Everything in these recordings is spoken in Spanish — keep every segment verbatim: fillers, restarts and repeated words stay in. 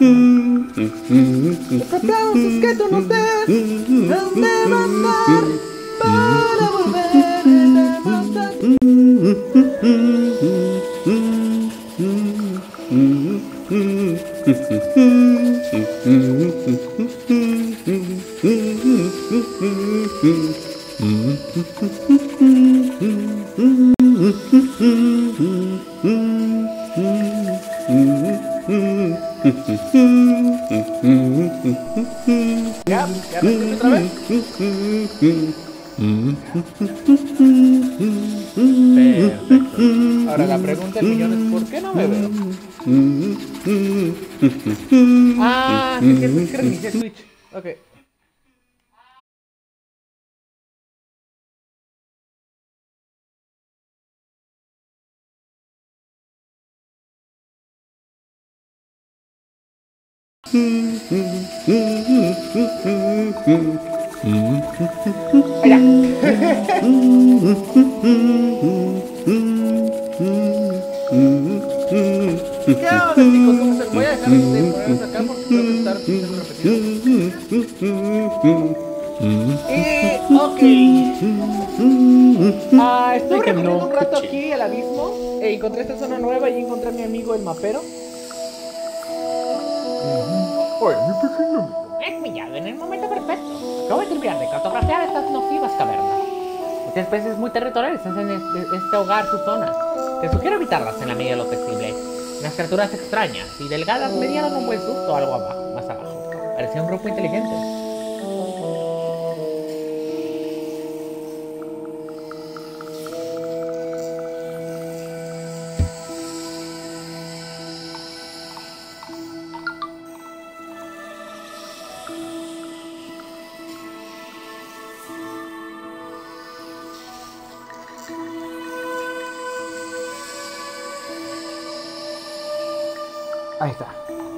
Los aplausos que tú nos des han de bastar para volver a demostrar. Ya, ya me otra vez. Perfecto. Ahora la pregunta del millón es ¿por qué no me veo? Ah, sí, cierto, es que reinicié Switch. Ok. Allá. ¿Qué onda, chicos? ¿Cómo están? Voy a dejar de ponerlos acá porque creo que estar repetido. Y, ok. Ah, estoy recorriendo un rato aquí al abismo. E encontré esta zona nueva y encontré a mi amigo el mapero. Ay, mi pequeño amigo. He pillado en el momento perfecto. Acabo de terminar de cartografiar estas nocivas cavernas. Muchas especies muy territoriales hacen este, este hogar su zona. Te sugiero evitarlas en la medida de lo posible. Unas criaturas extrañas y delgadas me dieron un buen susto algo abajo, más abajo. Parecía un grupo inteligente. Ahí está.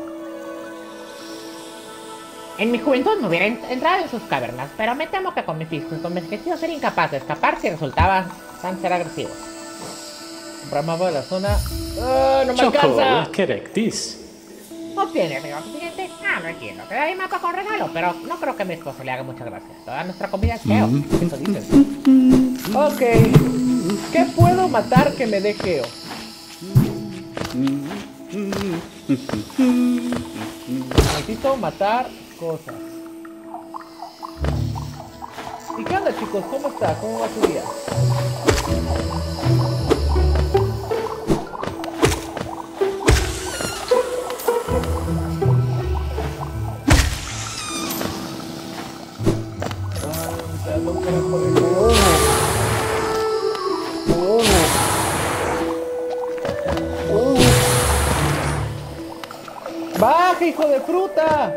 En mi juventud me hubiera entrado en sus cavernas, pero me temo que con mi físico y con mi objetivo sería incapaz de escapar si resultaban tan ser agresivos. Comprar mapa de la zona. ¡Ah, no me alcanza! Correctis. ¿Obtiene el siguiente? Ah, no entiendo. Te daré mapa con regalo, pero no creo que a mi esposo le haga muchas gracias. Toda nuestra comida es geo. Eso dicen. Ok. ¿Qué puedo matar que me dé geo? Necesito matar cosas. ¿Y qué onda, chicos? ¿Cómo está? ¿Cómo va su día? ¡Baja, hijo de fruta!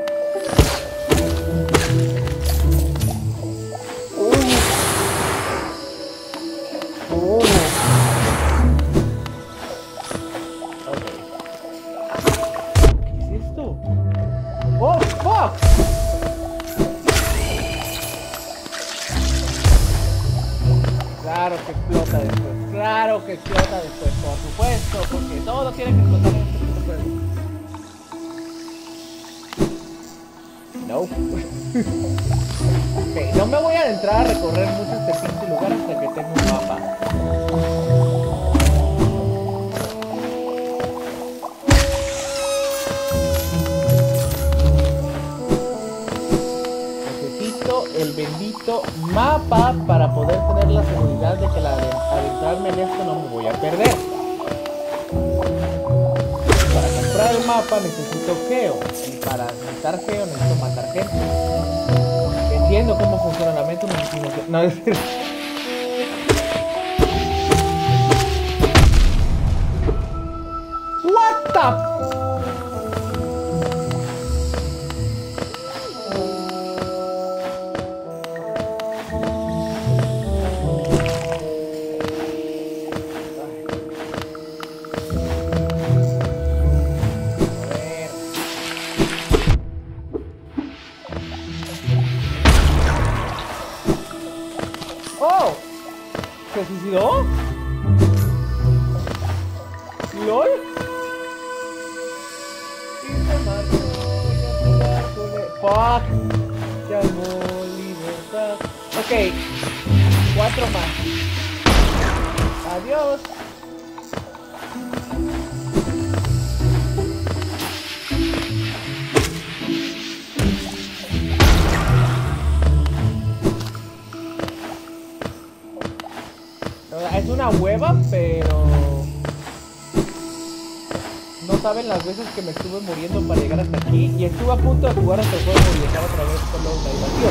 ¿Qué es esto? ¡Oh, fuck! Claro que explota después. Claro que explota después, por supuesto, porque todo tiene que explotar en este puto juego. No. Ok, no me voy a adentrar a recorrer mucho este pinche lugar hasta que tenga un mapa. Necesito el bendito mapa para poder tener la seguridad de que al adentrarme en esto no me voy a perder. Para comprar el mapa necesito geo. Y para necesitar geo necesito matar gente. Entiendo cómo funciona la mente. No, es decir. What the... ¡Oh! ¿Se suicidó? ¿Lol? Y se mató. fuck. Llamo libertad. Ok. Cuatro más. Adiós. Es una hueva, pero no saben las veces que me estuve muriendo para llegar hasta aquí. Y estuve a punto de jugar hasta el juego y dejar otra vez solo una diversión.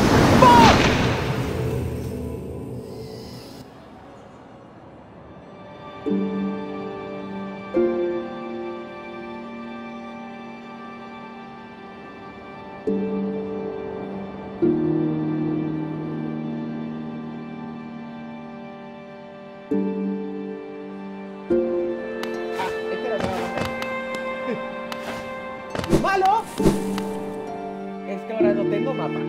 Lo malo es que ahora no tengo mapa.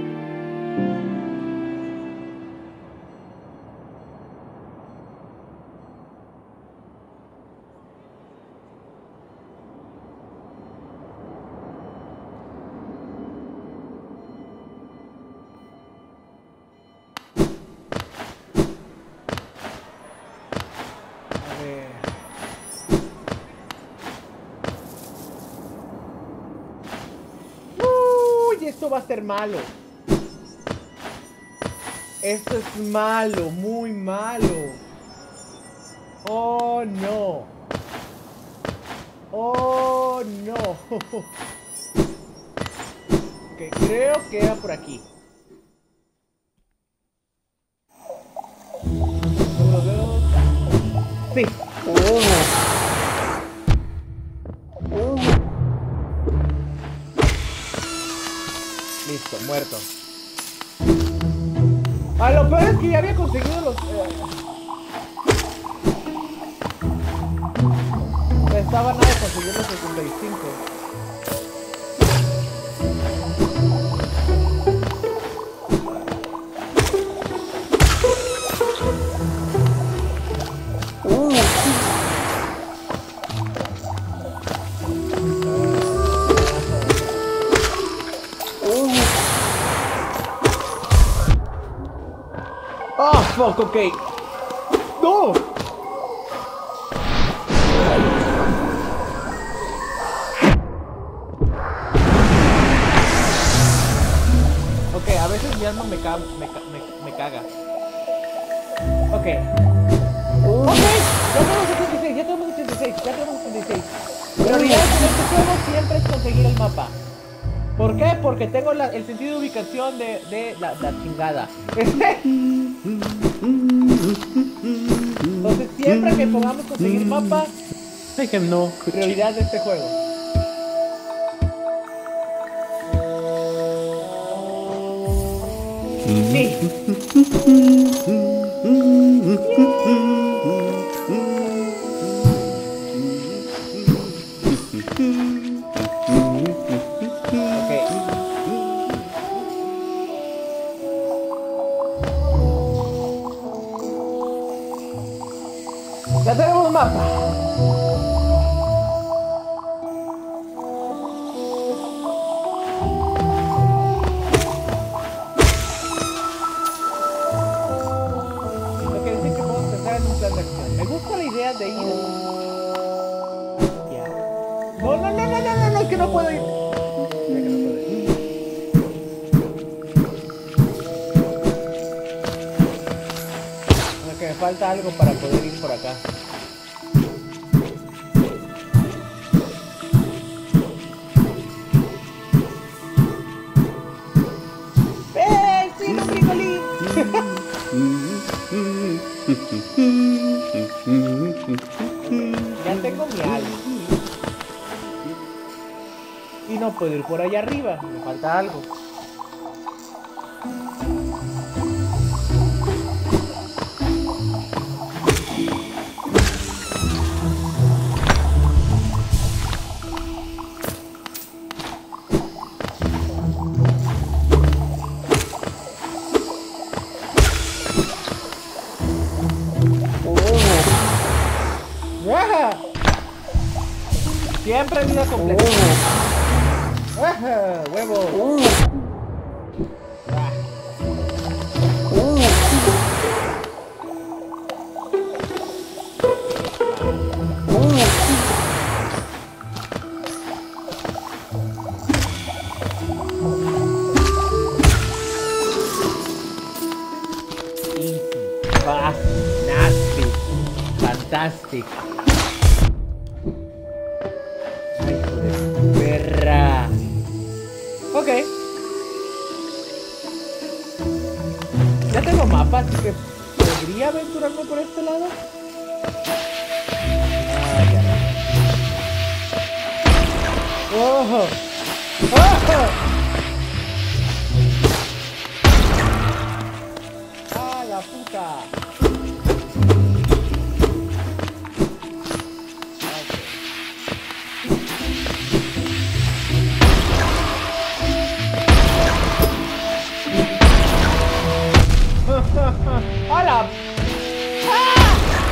A ver. Esto va a ser malo. Esto es malo, muy malo. Oh no. Oh no. Ok, creo que era por aquí. Uno, dos. Sí. Oh. Listo, muerto. Ah, lo peor es que ya había conseguido los... Eh... Estaba nada de conseguir los sesenta y cinco. Oh, fuck, ok. No. Ok, a veces mi alma me, ca me, ca me, me caga. Ok. Ok, ya tenemos ochenta y seis, ya tenemos ochenta y seis, ya tenemos ochenta y seis. Prioridad en este juego siempre es conseguir el mapa. ¿Por qué? Porque tengo la, el sentido de ubicación de, de la, la chingada. Entonces siempre que podamos conseguir mapa, no. prioridad de este juego. Sí. Ya tenemos un mapa. Lo que dicen que podemos pensar en un plan de acción. Me gusta la idea de ir. Ya. No, no, no, no, no, no, no, es que no puedo ir. Ya que no puedo ir. Ok, me falta algo para poder ir por acá. Ya tengo mi alma. Y no puedo ir por allá arriba. Me falta algo. Siempre vida completa. Ajá. ¡Huevo! Ah. Easy. Fast. Nasty. Fantastic. Ay, hijo de perra. Ok. Ya tengo mapa, así que podría aventurarme por este lado. Ah, ya. ¡Ojo! ¡Ojo! ¡Ah, la puta! ¡Hala! ¡Ah!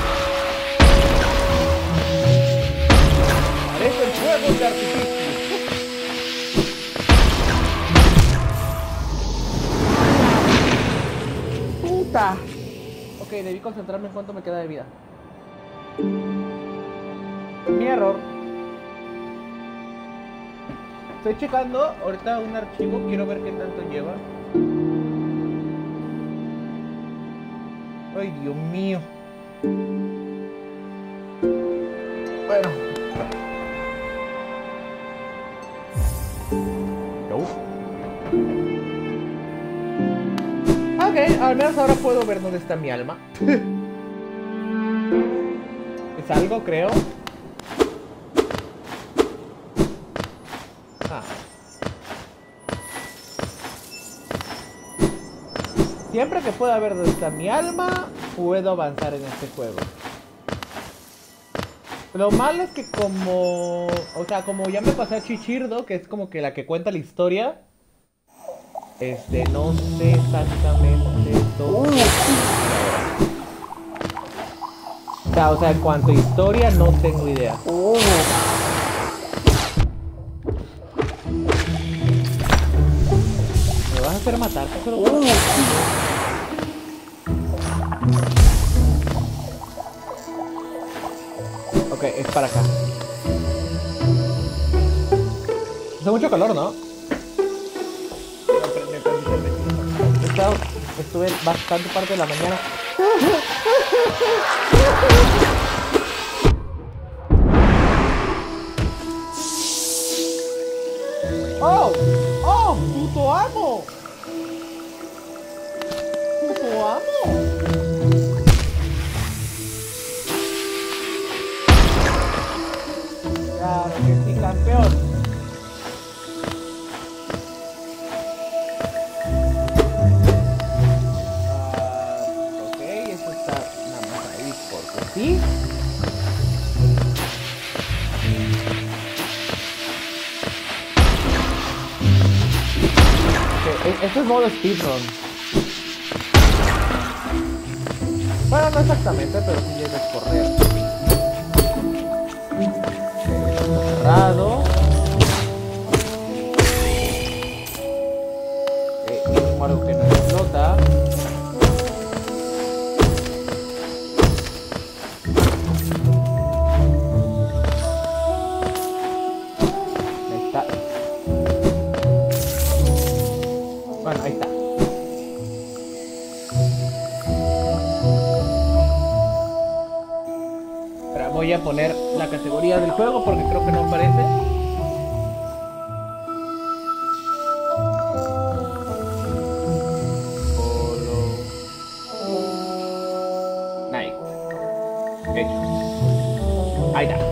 Parecen fuegos de artificio. ¡Puta! Ok, debí concentrarme en cuánto me queda de vida. Mi error. Estoy checando ahorita un archivo, quiero ver qué tanto lleva. Ay, Dios mío. Bueno. No. Ok, al menos ahora puedo ver dónde está mi alma. Es algo, creo. Ah. Siempre que pueda ver dónde está mi alma, puedo avanzar en este juego. Lo malo es que como... O sea, como ya me pasé a Chichirdo, que es como que la que cuenta la historia. Este, no sé exactamente dónde... O sea, o sea, en cuanto a historia, no tengo idea. ¿Me vas a hacer matar? Pero... Ok, es para acá. Hace mucho calor, ¿no? He estado, estuve bastante parte de la mañana. ¡Oh! ¡Oh! ¡Puto amo! ¡Puto amo! Claro que sí, campeón. Uh, ok, eso está nada más ahí porque sí. Okay, esto es modo speedrun. Bueno, no exactamente, pero sí llegas a correr. Cerrado. Eh, es algo que no explota. Ahí está. Bueno, ahí está. Pero voy a poner la categoría del juego porque creo que no aparece. Night. Hecho. Ahí está.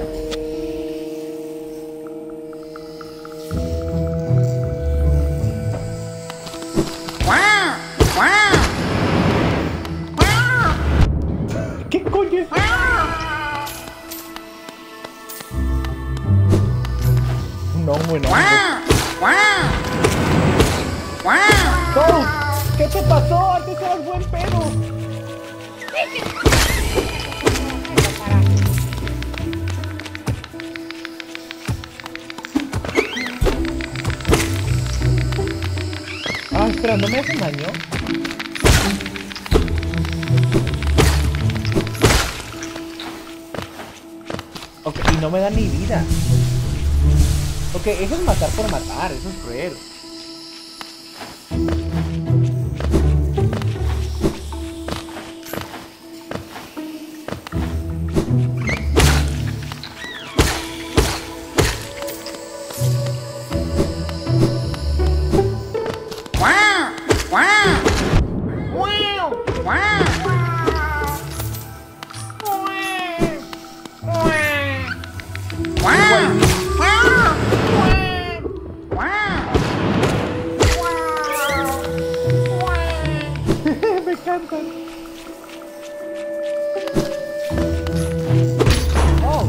¿Qué coño es? No, bueno. Toad, ¿qué te pasó? Antes eras buen pedo. Espera, ¿no me hacen daño? Ok, y no me dan ni vida. Ok, eso es matar por matar, eso es cruel. Me encantan. Oh.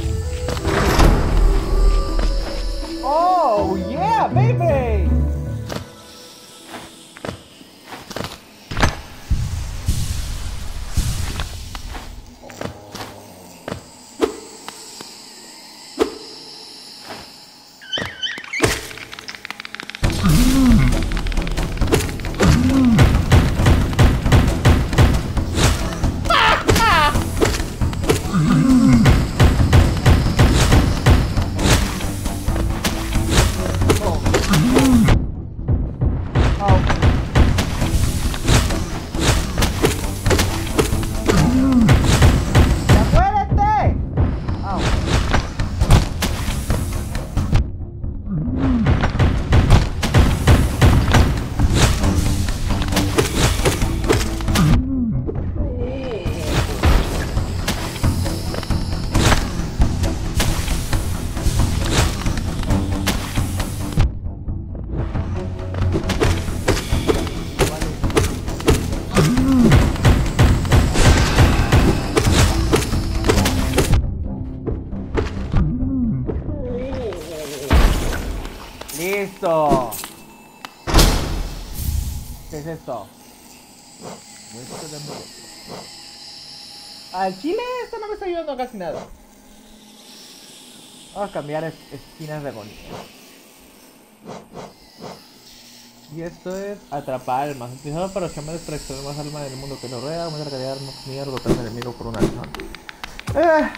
Oh, yeah, baby. Listo. ¿Qué es esto? Muestra de amor. Al chile esto no me está ayudando casi nada. Vamos a cambiar es espinas de agonía. Y esto es atrapar almas. Utilizado para llamar para extraer más alma del mundo que lo rodea. Aumentar la calidad de armas, mierda, dotar al enemigo por una acción. Eh.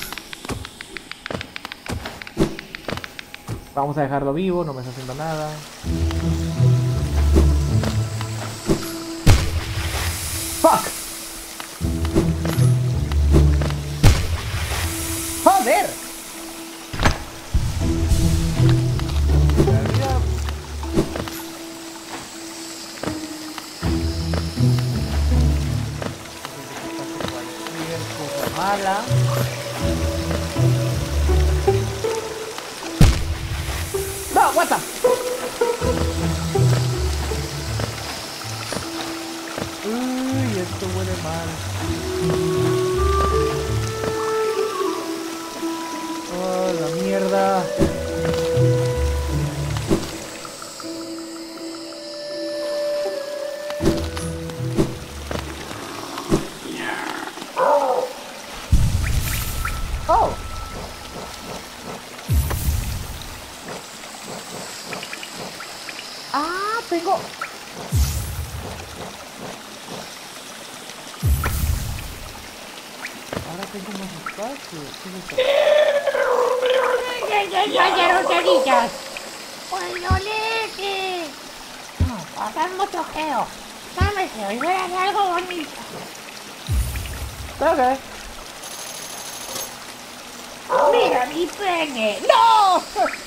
Vamos a dejarlo vivo, no me está haciendo nada. ¡Fuck! ¡Joder! Cualquier cosa mala. No, what the? Uy, esto huele mal. Oh, la mierda. Oh. Ah, tengo. Ahora tengo más espacio. ¿Qué es esto? ¡Vaya rosaditas! ¡Bueno, leche! No, pasan mucho feo. Dame que hoy verás algo bonito. Ok. ¡Mira mi pene! ¡No!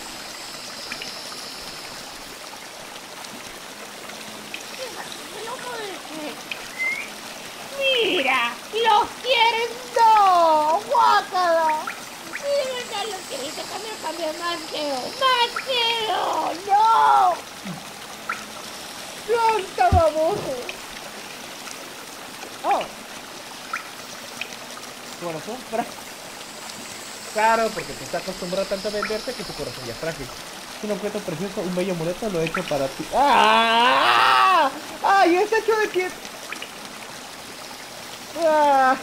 ¡Mira! ¡Los quieres! ¡No! ¡Guácala! ¡Mira, verdad los quieres! ¡Cambio, cambio! ¡Más feo! ¡Más feo! ¡No! ¡No, está baboso! Oh. Corazón frágil. Claro, porque te está acostumbrado tanto a venderte que tu corazón ya es frágil. Es un objeto precioso, un bello amuleto, lo he hecho para ti. ¡Ah! ¡Ay, está hecho de quién! ¡Ah!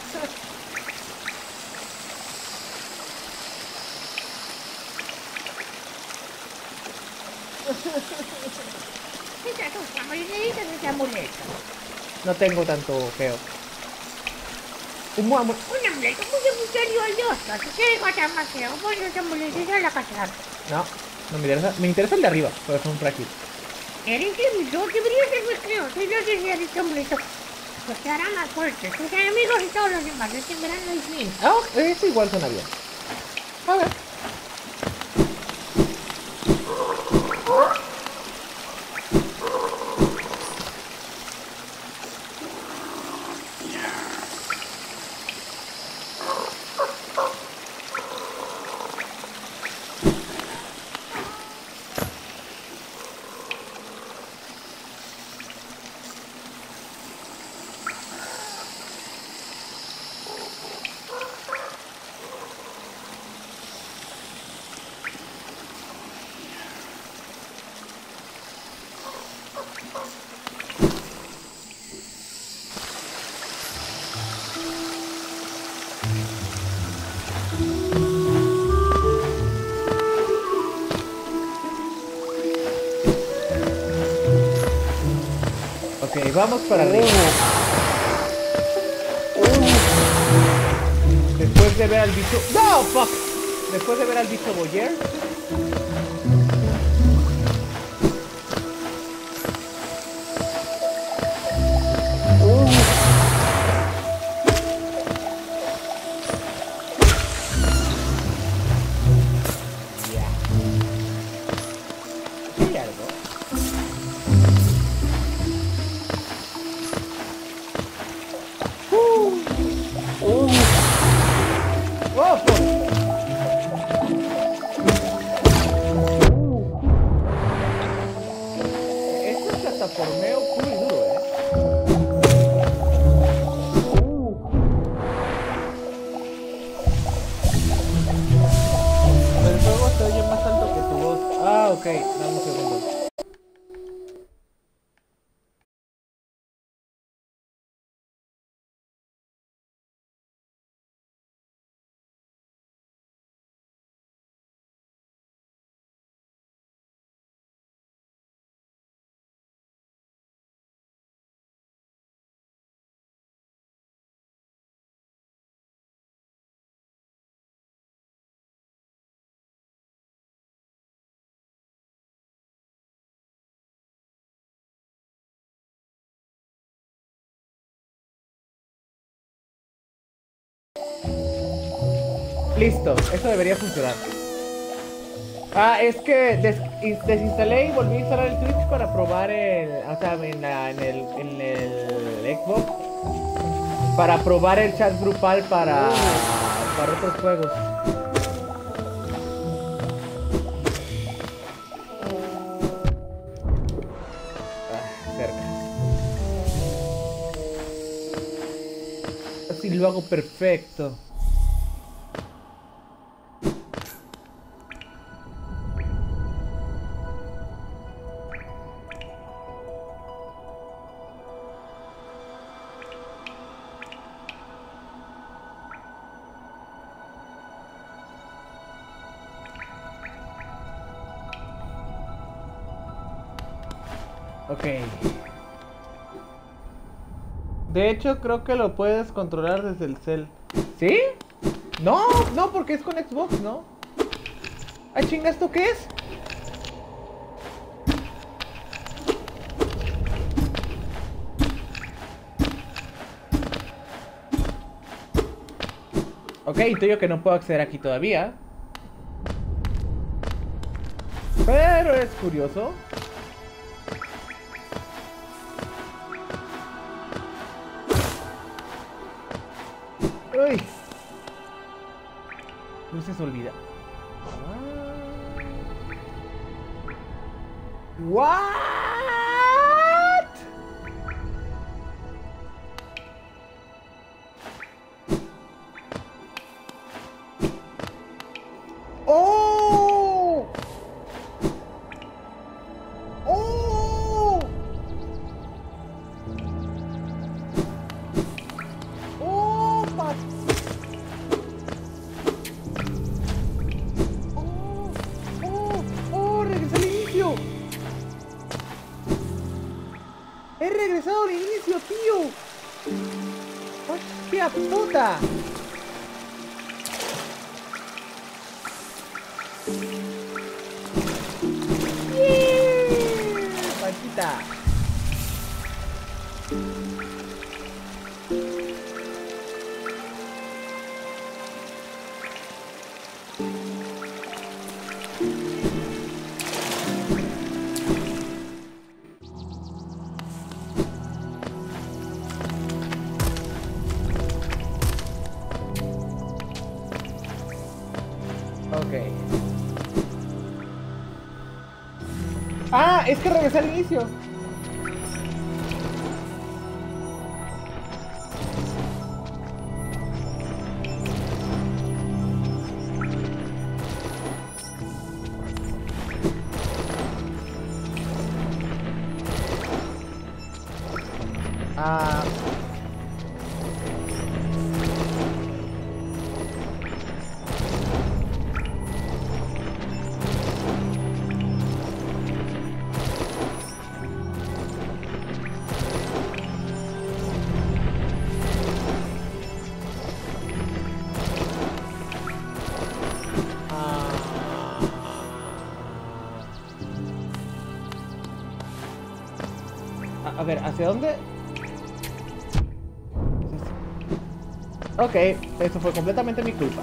Necesitas un amuleto, necesitas ese amuleto. No tengo tanto feo. Un mu- amu- Un amuleto muy misterioso. Si quieres matar más feo, pon ese amuleto y sal a cazar. No, no me interesa. Me interesa el de arriba, pero son frágiles. Eres tímido, deberías ser más feo. Si no deseas este amuleto, pues te hará más fuerte. Tus enemigos y todos los demás te verán el fin. Ah, eso igual suena bien. A ver. Ok, vamos para arriba. Después de ver al bicho... ¡No! ¡Fuck! Después de ver al bicho Boyer. Ya. ¿Hay algo? ¡Oh, fuck! Esto es plataformeo puro y duro, ¿eh? El juego se oye más alto que tu voz. Ah, ok. Dame un segundo. Listo, eso debería funcionar. Ah, es que des desinstalé y volví a instalar el Twitch para probar el... O sea, en, la, en, el, en el Xbox. Para probar el chat grupal para, para otros juegos. Ah, cerca. Así lo hago perfecto. Ok. De hecho, creo que lo puedes controlar desde el cel. ¿Sí? No, no, porque es con Xbox, ¿no? Ay, chinga, ¿esto qué es? Ok, intuyo que no puedo acceder aquí todavía. Pero es curioso. Uy. Luces olvida. What? Oh. Oh. Oh, my. Oh, oh, regresé al inicio. ¡He regresado al inicio, tío! ¡Hostia puta! ¡Yeah! ¡Paquita! Ok. Ah, es que regresé al inicio. Ah. A ver, ¿hacia dónde? Ok, eso fue completamente mi culpa.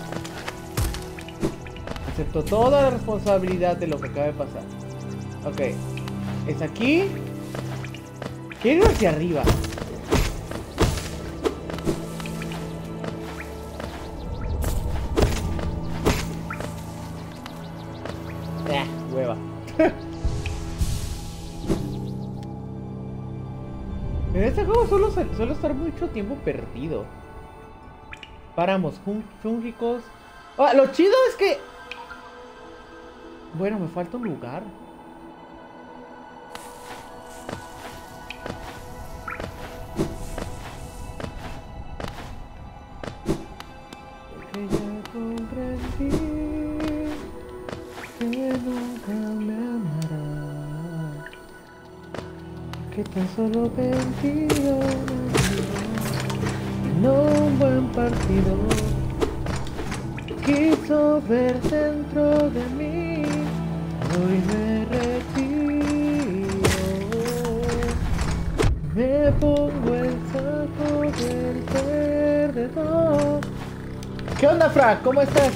Acepto toda la responsabilidad de lo que acaba de pasar. Ok, ¿es aquí? Quiero ir hacia arriba. Eh, hueva. En este juego suelo, suelo estar mucho tiempo perdido. Páramos fúngicos. Ah, lo chido es que... Bueno, me falta un lugar. Porque ya comprendí que nunca me amará. Que tan solo vencido y no un buen partido. Quiso ver dentro de mí. Hoy me retiro. Me pongo el saco del perdedor. ¿Qué onda, Frank? ¿Cómo estás?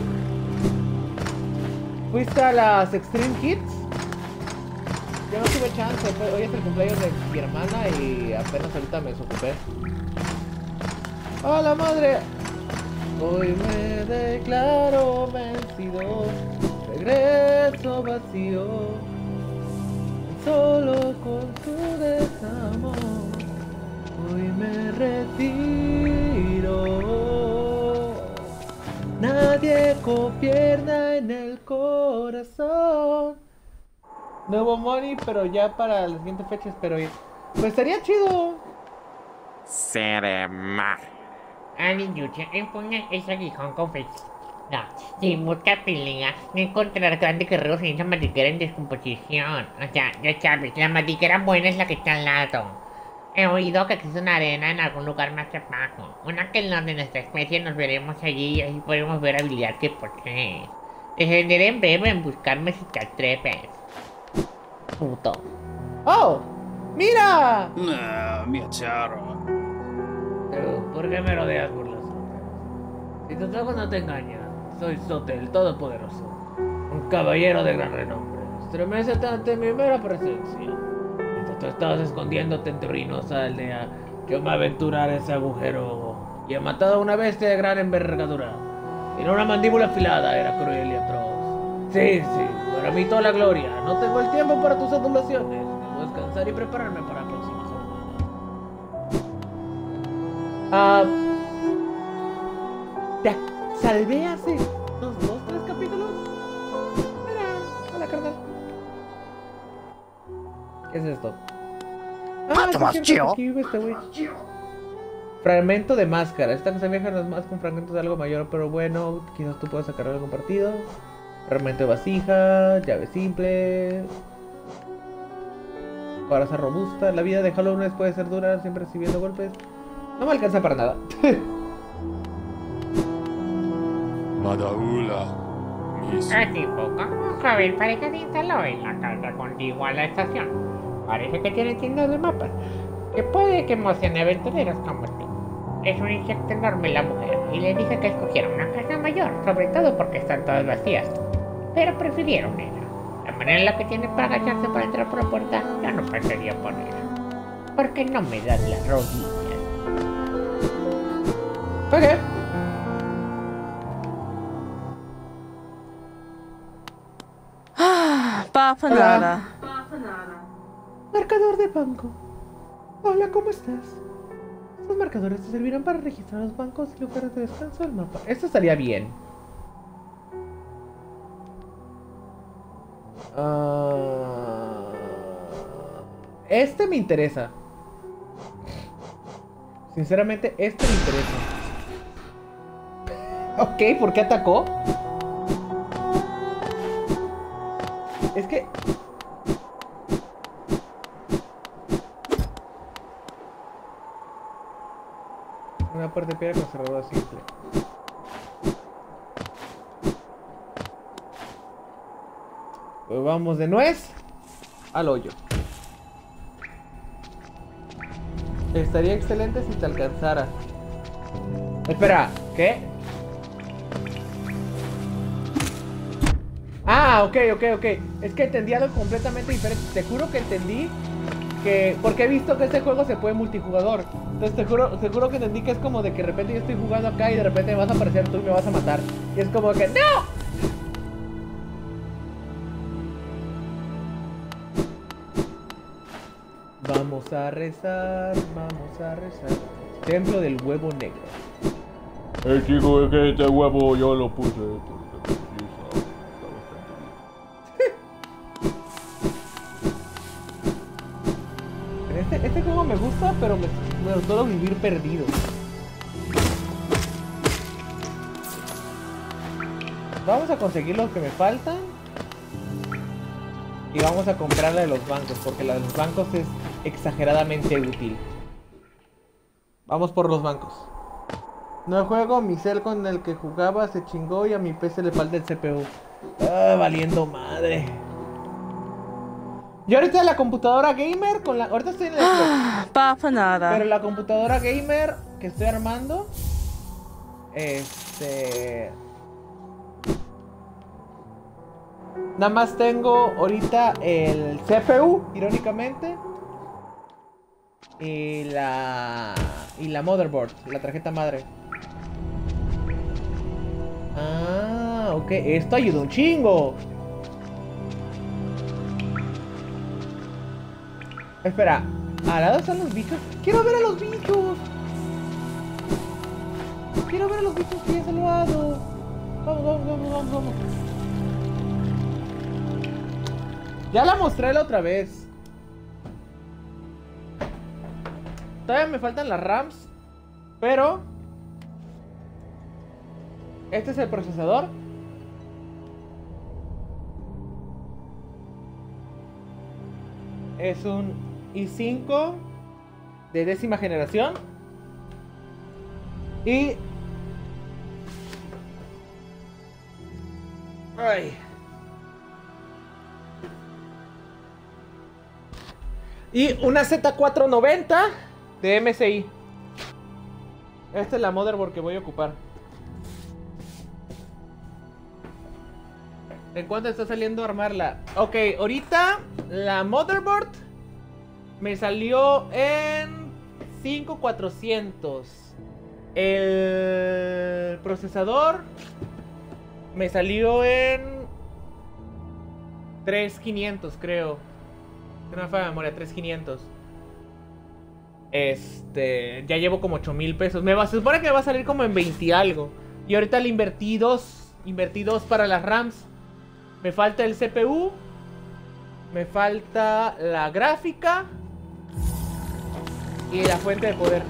¿Fuiste a las Extreme Hits? Yo no tuve chance, pues, hoy es el cumpleaños de mi hermana y apenas ahorita me desocupé. ¡A la madre! Hoy me declaro vencido, regreso vacío, solo con tu desamor. Hoy me retiro, nadie gobierna en el corazón. Nuevo money, pero ya para la siguiente fecha espero ir. Pues estaría chido. Serema. Ani Yucha, empuña ese aguijón con fecha. No, si busca pelea, no encontrar grandes guerreros en esa madriguera en descomposición. O sea, ya sabes, la madriguera buena es la que está al lado. He oído que existe una arena en algún lugar más abajo. Una que en donde nuestra especie nos veremos allí y así podremos ver habilidad que posee. Descenderé en breve en buscarme si te atreves. Puto. ¡Oh! ¡Mira! Nah, mi acharo. Tú, ¿por qué me rodeas por las sombras? Si tus ojos no te engañan, soy Sote, el Todopoderoso. Un caballero de gran renombre. Estremecete ante mi mera presencia. Mientras tú estabas escondiéndote en tu ruinosa aldea, yo me aventuraré a ese agujero y he matado a una bestia de gran envergadura. Tiene una mandíbula afilada, era cruel y atroz. Sí, sí, para mí toda la gloria. No tengo el tiempo para tus adulaciones. Debo descansar y prepararme para la próxima jornada. Ah... Te salvé hace unos dos, tres capítulos. Mira, hola, carnal. ¿Qué es esto? Ah, sí, es cierto, aquí vive este güey. Fragmento de máscara. Esta cosa vieja no es más con fragmentos de algo mayor, pero bueno, quizás tú puedas sacar algo compartido. Fragmento de vasija, llave simple. Coraza robusta. La vida de Hollow Knight puede ser dura, siempre recibiendo golpes. No me alcanza para nada. Madaula. Mis... Así poco. Joven, parece que se instaló en la casa contigua a la estación. Parece que tiene tiendas de mapas, que puede que emocione a aventureros como tú. Es un insecto enorme la mujer, y le dije que escogiera una casa mayor, sobre todo porque están todas vacías. Pero prefirieron ella. La manera en la que tiene para agacharse para entrar por la puerta, yo no pensaría por ella. Porque no me das las rodillas. Ok. Papa nada. Marcador de banco. Hola, ¿cómo estás? Estos marcadores te servirán para registrar los bancos y lugares de descanso del mapa. Esto estaría bien. Uh... Este me interesa. Sinceramente, este me interesa. Ok, ¿por qué atacó? Es que... Una puerta de piedra con cerradura simple. Pues vamos de nuez al hoyo. Estaría excelente si te alcanzara. Espera, ¿qué? Ah, ok, ok, ok. Es que entendí algo completamente diferente. Te juro que entendí que... Porque he visto que este juego se puede multijugador. Entonces te juro, te juro que entendí que es como de que de repente yo estoy jugando acá y de repente me vas a aparecer tú y me vas a matar. Y es como que ¡no! Vamos a rezar, vamos a rezar. Templo del huevo negro. Eh, chico, es que este huevo yo lo puse porque sí, está, está bastante bien. Este, este juego me gusta, pero me, me solo vivir perdido. Vamos a conseguir los que me faltan. Y vamos a comprar la de los bancos, porque la de los bancos es exageradamente útil. Vamos por los bancos. No juego, mi cel con el que jugaba se chingó y a mi P C le falta el C P U. Ah, valiendo madre. Yo ahorita la computadora gamer con la... Ahorita estoy en el Xbox. Papa nada. Pero la computadora gamer que estoy armando, este... nada más tengo ahorita el C P U, irónicamente. Y la... Y la motherboard, la tarjeta madre. Ah, ok. Esto ayuda un chingo. Espera, ¿al lado están los bichos? ¡Quiero ver a los bichos! ¡Quiero ver a los bichos que ya se lo hago! Vamos, vamos, vamos, vamos, vamos. Ya la mostré la otra vez. Todavía me faltan las RAMs. Pero este es el procesador. Es un i cinco de décima generación. Y... Ay. Y una Z cuatrocientos noventa de M S I. Esta es la motherboard que voy a ocupar. ¿En cuánto está saliendo a armarla? Ok, ahorita la motherboard me salió en cinco mil cuatrocientos. El procesador me salió en tres mil quinientos, creo. No me falla de memoria, tres mil quinientos. Este, ya llevo como ocho mil pesos. Me va, se supone que me va a salir como en veinte y algo. Y ahorita le invertí dos. Invertí dos para las RAMs. Me falta el C P U. Me falta la gráfica. Y la fuente de poder.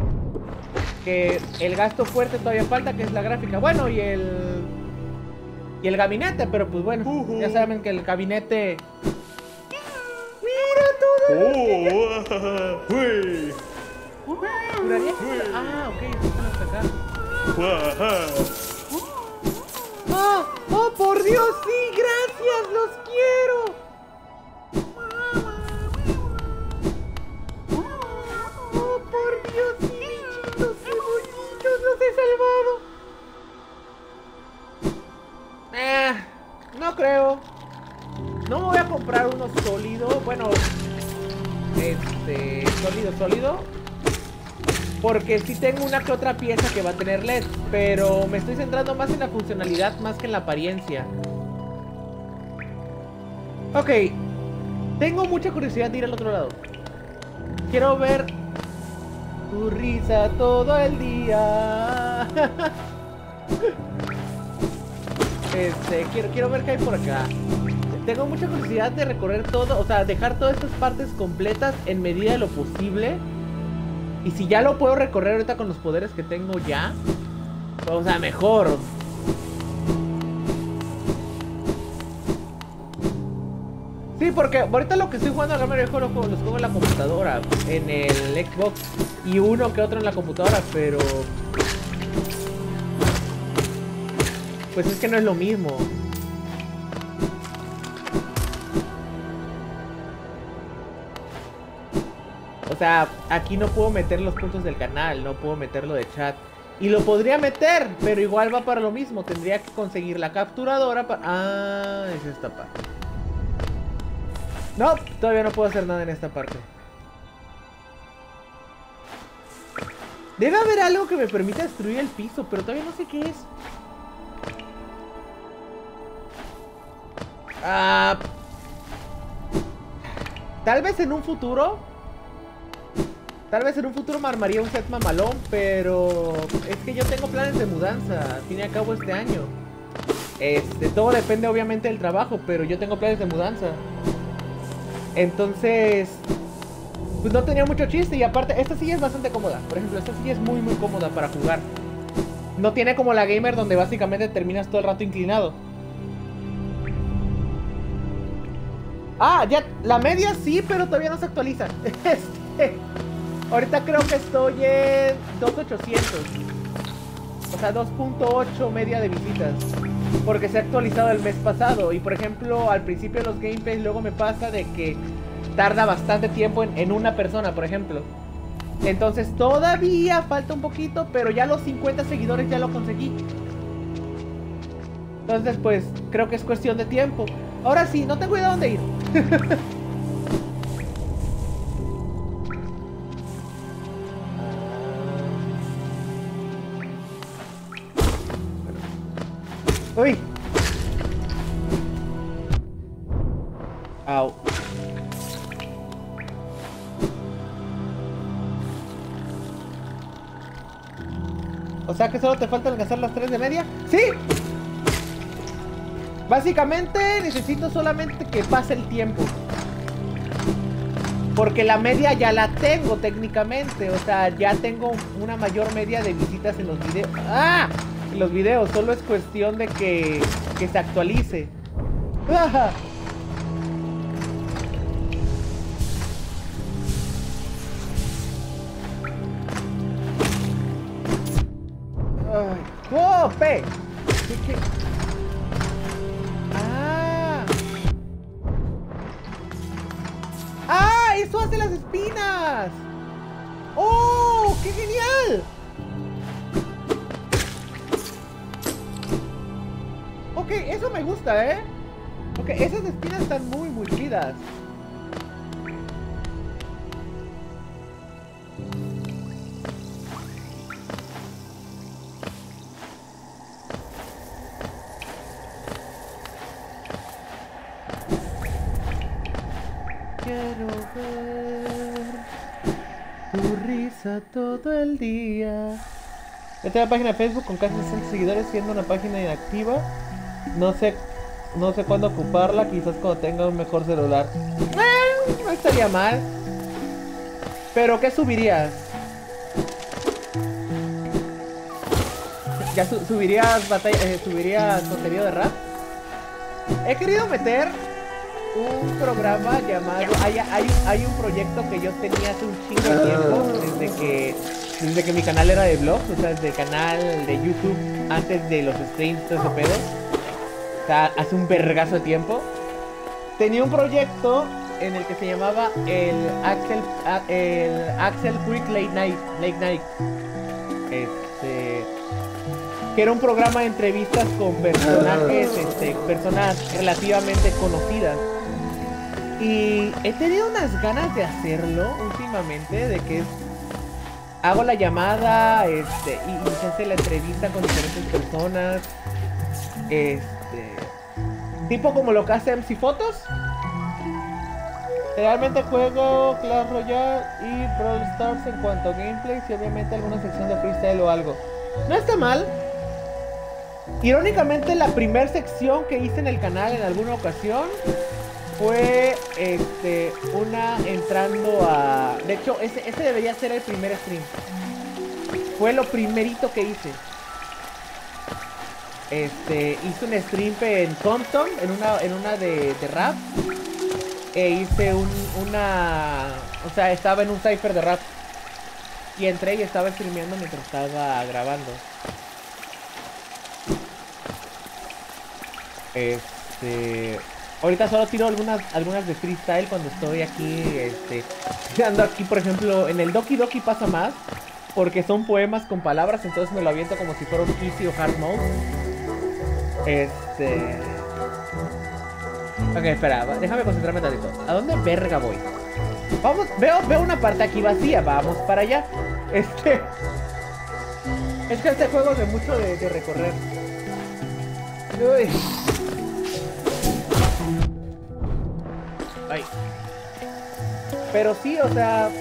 Que el gasto fuerte todavía falta, que es la gráfica. Bueno, y el... Y el gabinete, pero pues bueno, uh -huh. ya saben que el gabinete... ¡Mira todo! ¡Oh! ¡Uy! ¿Juraría que... Ah, ok, eso están hasta acá. ¡Ah! ¡Oh, por Dios, sí! ¡Gracias! ¡Los quiero! ¡Oh, por Dios, sí, bichitos! ¡Qué bonitos! ¡Los he salvado! Eh, no creo. No me voy a comprar uno sólido. Bueno, este, sólido, sólido. Porque sí tengo una que otra pieza que va a tener L E D. Pero me estoy centrando más en la funcionalidad más que en la apariencia. Ok. Tengo mucha curiosidad de ir al otro lado. Quiero ver tu risa todo el día. Este, quiero, quiero ver qué hay por acá. Tengo mucha curiosidad de recorrer todo, o sea, dejar todas estas partes completas en medida de lo posible. Y si ya lo puedo recorrer ahorita con los poderes que tengo ya, o sea, mejor. Sí, porque ahorita lo que estoy jugando a Gamer Viejo los juego, los juego en la computadora, en el Xbox, y uno que otro en la computadora, pero... pues es que no es lo mismo. O sea, aquí no puedo meter los puntos del canal, no puedo meterlo de chat. Y lo podría meter, pero igual va para lo mismo. Tendría que conseguir la capturadora para... Ah, es esta parte. No, todavía no puedo hacer nada en esta parte. Debe haber algo que me permita destruir el piso, pero todavía no sé qué es. Ah, tal vez en un futuro Tal vez en un futuro me armaría un set mamalón, pero es que yo tengo planes de mudanza, al fin y al cabo este año. Este, todo depende obviamente del trabajo, pero yo tengo planes de mudanza. Entonces, pues no tenía mucho chiste. Y aparte, esta silla es bastante cómoda. Por ejemplo, esta silla es muy muy cómoda para jugar. No tiene como la gamer donde básicamente terminas todo el rato inclinado. Ah, ya, la media sí, pero todavía no se actualiza. Este, ahorita creo que estoy en dos mil ochocientos. O sea, dos punto ocho media de visitas. Porque se ha actualizado el mes pasado. Y por ejemplo, al principio de los gameplays luego me pasa de que tarda bastante tiempo en, en una persona, por ejemplo. Entonces todavía falta un poquito, pero ya los cincuenta seguidores ya lo conseguí. Entonces pues creo que es cuestión de tiempo. Ahora sí, no tengo idea de dónde ir. Uy. Au. O sea que solo te falta alcanzar las tres de media. ¡Sí! Básicamente necesito solamente que pase el tiempo. Porque la media ya la tengo técnicamente. O sea, ya tengo una mayor media de visitas en los videos. ¡Ah! En los videos. Solo es cuestión de que, que se actualice. ¡Ah! ¡Oh, pe! ¿Qué, qué? ¡Ah! ¡Ah! ¡Eso hace las espinas! ¡Oh! ¡Qué genial! Ok, eso me gusta, ¿eh? Ok, esas espinas están muy, muy chidas. Quiero ver tu risa todo el día. Esta es la página de Facebook con casi sesenta seguidores, siendo una página inactiva. No sé, no sé cuándo ocuparla, quizás cuando tenga un mejor celular. Eh, no estaría mal. Pero ¿qué subirías? ¿Ya su subirías batalla, eh, subirías contenido de rap? he querido meter un programa llamado... Hay, hay, hay un proyecto que yo tenía hace un chingo de tiempo, desde que, desde que mi canal era de vlogs, o sea, desde el canal de YouTube, antes de los streams, todo ese pedo. O sea, hace un vergazo de tiempo. Tenía un proyecto en el que se llamaba el Axel, el Axel Quick Late Night, Late Night. Este... que era un programa de entrevistas con personajes, este, personas relativamente conocidas. Y he tenido unas ganas de hacerlo últimamente, de que es, hago la llamada, este, y, y se hace la entrevista con diferentes personas, este, tipo como lo que hace M C Photos. Realmente juego Clash Royale y Brawl Stars en cuanto a gameplays y obviamente alguna sección de freestyle o algo. No está mal. Irónicamente, la primera sección que hice en el canal en alguna ocasión fue este, una entrando a... De hecho, ese, ese debería ser el primer stream. Fue lo primerito que hice. Este, hice un stream en Compton, en una, en una de, de rap. E hice un, una... O sea, estaba en un cypher de rap. Y entré y estaba streameando mientras estaba grabando. Este... Ahorita solo tiro algunas, algunas de freestyle cuando estoy aquí, este... ando aquí, por ejemplo, en el Doki Doki pasa más, porque son poemas con palabras, entonces me lo aviento como si fuera un easy o hard mode. Este... Ok, espera, déjame concentrarme tantito. ¿A dónde verga voy? Vamos, veo, veo una parte aquí vacía, vamos para allá. Este... Es que este juego es de mucho de, de recorrer. Uy. Ay. Pero sí, o sea...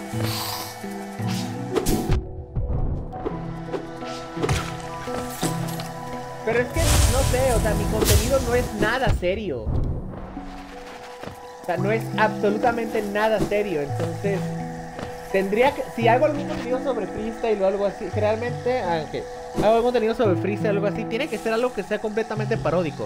Pero es que, no sé, o sea, mi contenido no es nada serio. O sea, no es absolutamente nada serio, entonces... Tendría que... Si hago algún contenido sobre freestyle o algo así, generalmente... Ah, okay. Hago algún contenido sobre freestyle o algo así, tiene que ser algo que sea completamente paródico.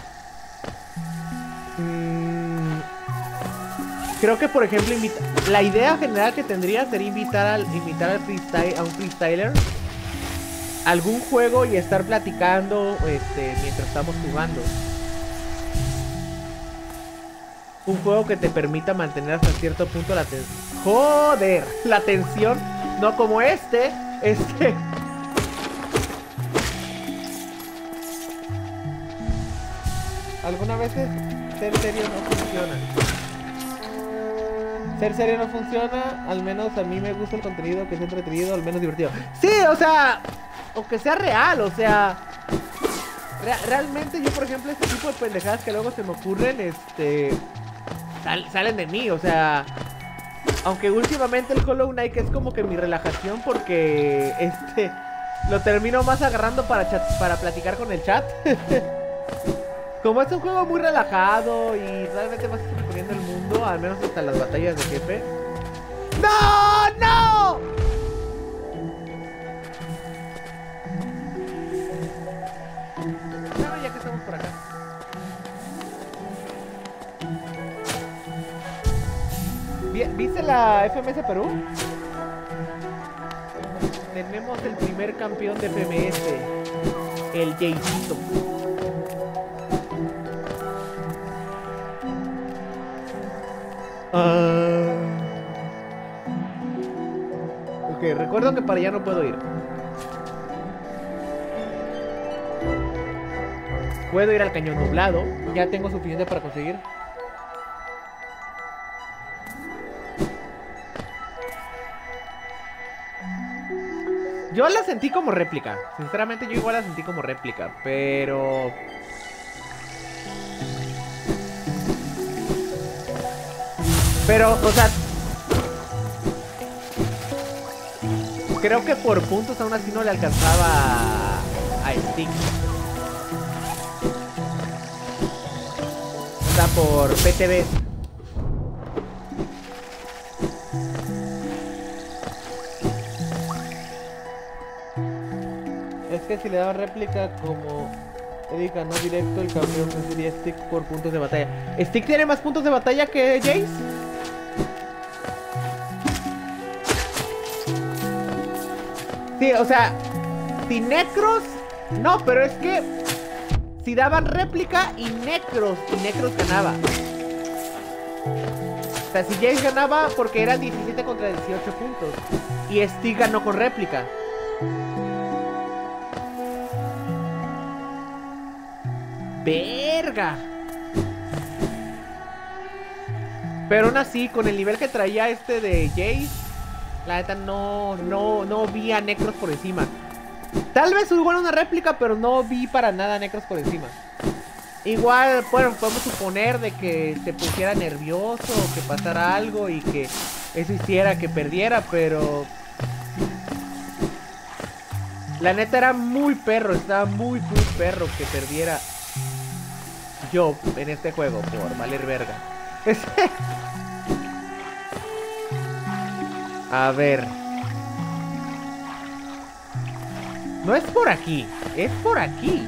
Mm, creo que, por ejemplo, invita... la idea general que tendría sería invitar al, invitar al freestyle, a un freestyler a algún juego y estar platicando este, mientras estamos jugando. Un juego que te permita mantener hasta cierto punto la tensión. ¡Joder! La tensión, no como este. Este... Algunas veces ser serio no funciona. Ser serio no funciona, al menos a mí me gusta el contenido que sea entretenido, al menos divertido. Sí, o sea, o que sea real, o sea, re realmente yo, por ejemplo, este tipo de pendejadas que luego se me ocurren, este, sal salen de mí, o sea, aunque últimamente el Hollow Knight es como que mi relajación porque, este, lo termino más agarrando para, chat para platicar con el chat. Como es un juego muy relajado y realmente vas descubriendo el mundo, al menos hasta las batallas de jefe. ¡No! ¡No! Bueno, ya que estamos por acá. ¿Viste la F M S Perú? Tenemos el primer campeón de F M S, el Jaycito. Uh... Ok, recuerdo que para allá no puedo ir. Puedo ir al cañón nublado. Ya tengo suficiente para conseguir. Yo la sentí como réplica. Sinceramente yo igual la sentí como réplica. Pero... Pero, o sea, creo que por puntos aún así no le alcanzaba a, a Stick. O sea, por P T V. Es que si le daba réplica como... Eric ganó directo el campeón, sería Stick por puntos de batalla. ¿Stick tiene más puntos de batalla que Jace? Sí, o sea, si Necros... No, pero es que si daban réplica y Necros, y Necros ganaba. O sea, si Jace ganaba porque eran diecisiete contra dieciocho puntos y Stick ganó con réplica. ¡Verga! Pero aún así, con el nivel que traía este de Jace, la neta no, no, no vi a Necros por encima. Tal vez hubo una réplica, pero no vi para nada a Necros por encima. Igual, bueno, podemos suponer de que se pusiera nervioso o que pasara algo y que eso hiciera que perdiera, pero... La neta era muy perro, estaba muy, muy perro que perdiera yo en este juego por valer verga. A ver. No es por aquí, es por aquí.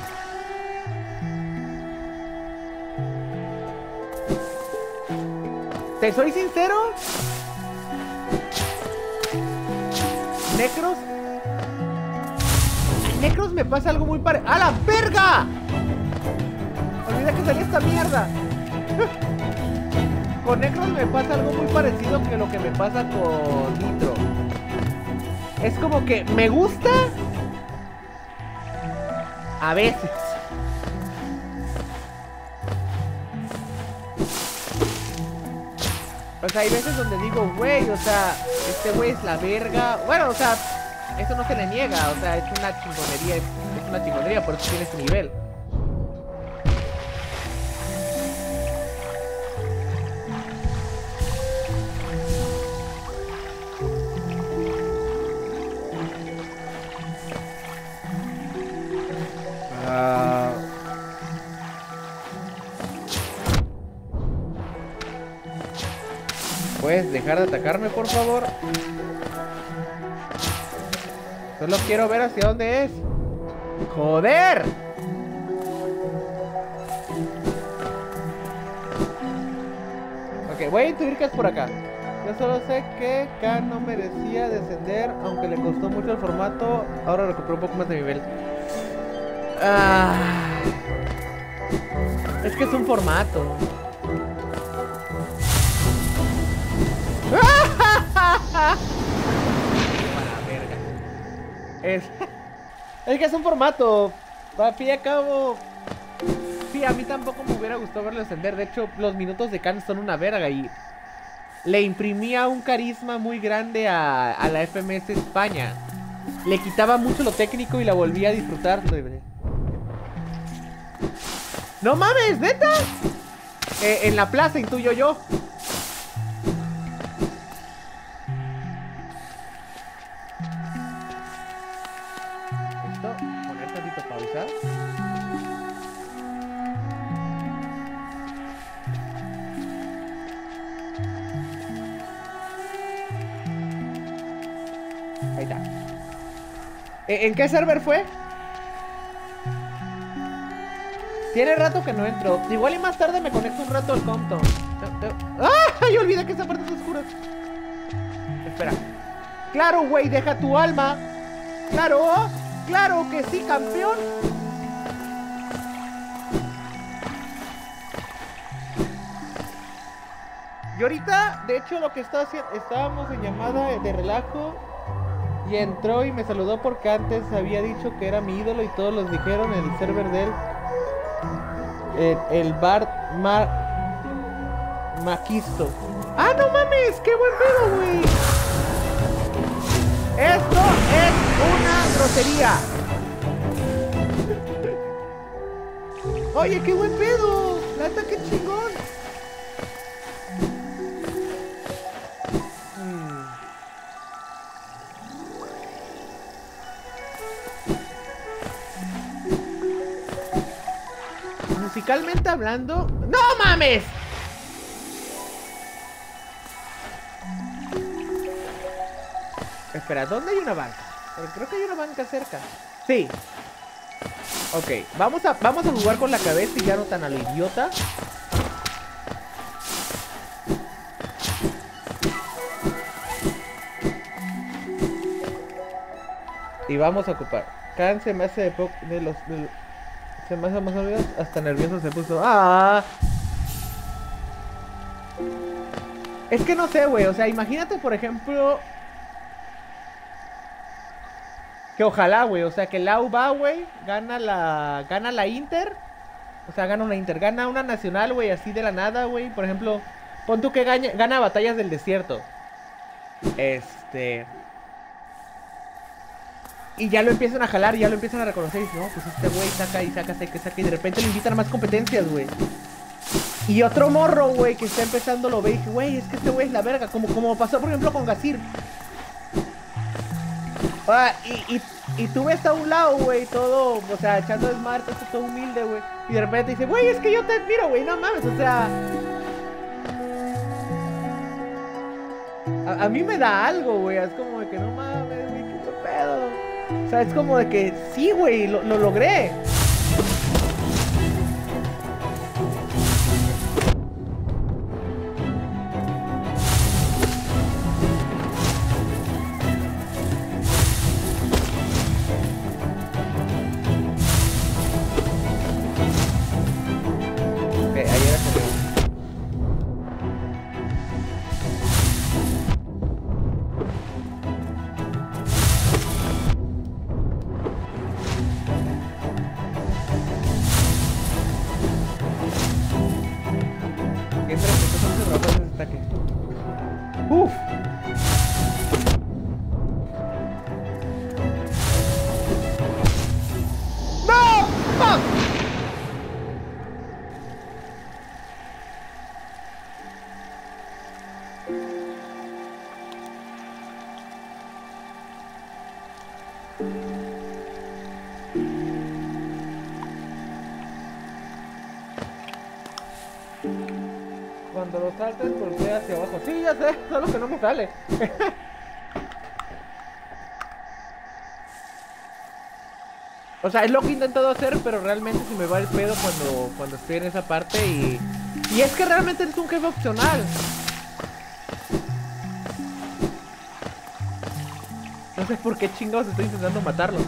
Te soy sincero, Necros Necros me pasa algo muy parecido. ¡A la verga! Olvida que salía esta mierda. Con Necros me pasa algo muy parecido que lo que me pasa con Nitro. Es como que me gusta a veces. O sea, hay veces donde digo, güey, o sea, este güey es la verga. Bueno, o sea, eso no se le niega, o sea, es una chingonería, es, es una chingonería, por eso tiene ese nivel. Ah... ¿Puedes dejar de atacarme, por favor? Solo quiero ver hacia dónde es. ¡Joder! Ok, voy a intuir que es por acá. Yo solo sé que Khan no merecía descender, aunque le costó mucho el formato. Ahora recuperó un poco más de nivel. Ah, es que es un formato. Es, es que es un formato. A fin y a cabo. Sí, a mí tampoco me hubiera gustado verlo descender. De hecho, los minutos de Khan son una verga. Y le imprimía un carisma muy grande a, a la F M S España. Le quitaba mucho lo técnico y la volvía a disfrutar. ¡No mames! ¿Neta? Eh, en la plaza, intuyo yo. Ahí está. ¿En qué server fue? Tiene rato que no entro. Igual y más tarde me conecto un rato al Compton. ¡Ah! Yo olvidé que esa parte es oscura. Espera. Claro, güey, deja tu alma. Claro, claro que sí, campeón. Y ahorita, de hecho, lo que está haciendo, estábamos en llamada de relajo y entró y me saludó porque antes había dicho que era mi ídolo y todos los dijeron en el server de él. El, el Bart Mar Maquisto. ¡Ah, no mames! ¡Qué buen pedo, güey! ¡Esto es una grosería! Oye, qué buen pedo. La neta, qué chingón. Hmm. Musicalmente hablando. ¡No mames! Espera, ¿dónde hay una banca? Porque creo que hay una banca cerca. Sí. Ok, vamos a, vamos a jugar con la cabeza y ya no tan a lo idiota. Y vamos a ocupar. Khan se me hace de, po de los... De los se me hace más o menos hasta nervioso se puso. ¡Ah! Es que no sé, güey. O sea, imagínate, por ejemplo... Que ojalá, güey. O sea, que Lau va, güey. Gana la... Gana la Inter. O sea, gana una Inter. Gana una nacional, güey. Así de la nada, güey. Por ejemplo... Pon tú que gana, gana batallas del desierto. Este... Y ya lo empiezan a jalar, ya lo empiezan a reconocer. Y dicen, no, pues este güey saca y saca, saca, saca. Y de repente le invitan a más competencias, güey. Y otro morro, güey, que está empezando lo ve y dice, güey, es que este güey es la verga. Como, como pasó, por ejemplo, con Gazir. Ah, y, y, y tú ves a un lado, güey, todo, o sea, echando desmadre, todo humilde, güey. Y de repente dice, güey, es que yo te admiro, güey, no mames, o sea... A, a mí me da algo, güey, es como de que no mames, güey, qué pedo. O sea, es como de que sí, güey, lo, lo logré. Ok, ahí era que... Uf. No. Fuck. Cuando lo saltas, golpea hacia abajo. Sí, ya sé, solo que no me sale. O sea, es lo que he intentado hacer, pero realmente se me va el pedo cuando, cuando estoy en esa parte y... Y es que realmente es un jefe opcional. No sé por qué chingados estoy intentando matarlo.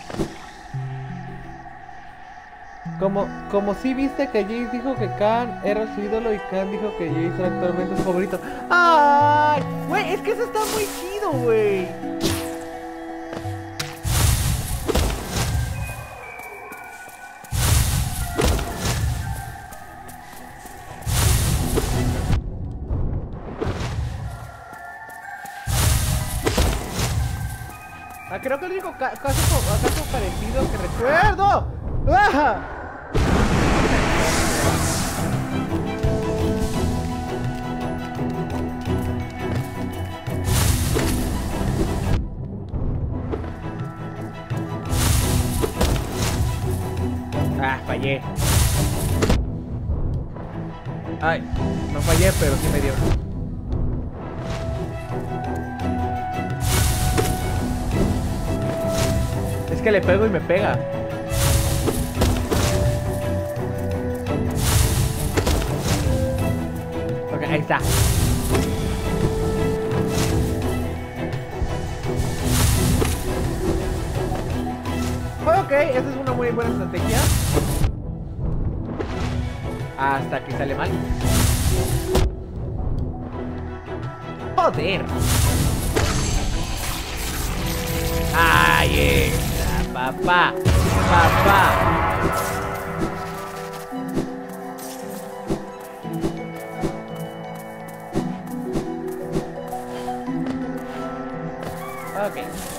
Como, como si viste que Jace dijo que Khan era su ídolo y Khan dijo que Jace era actualmente su favorito. ¡Ay! Güey, es que eso está muy chido, güey. Ah, creo que el único ca caso, caso parecido que recuerdo. ¡Ah! Ah, fallé. Ay, no fallé, pero sí me dio. Es que le pego y me pega. Ok, ahí está. Ok, esa es una muy buena estrategia. Hasta que sale mal. Joder. Ahí está, papá. Papá. Ok.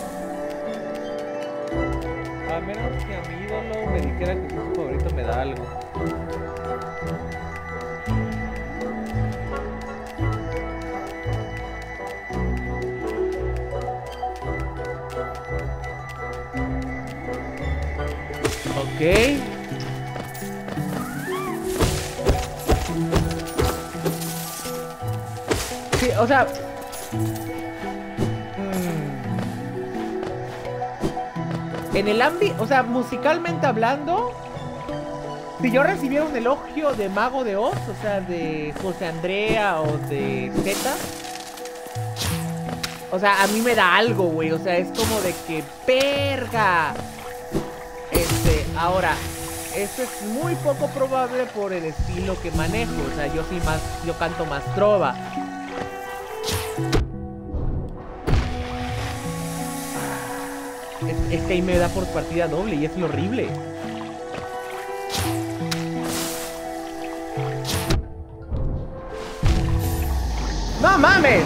A menos que a mi ídolo me dijera que su favorito me da algo. Ok. Sí, o sea... En el ámbito, o sea, musicalmente hablando, si yo recibiera un elogio de Mago de Oz, o sea, de José Andrea o de Zeta, o sea, a mí me da algo, güey. O sea, es como de que ¡verga! Este, ahora, esto es muy poco probable por el estilo que manejo. O sea, yo sí más, yo canto más trova. Es, es que ahí me da por partida doble y es lo horrible. ¡No mames!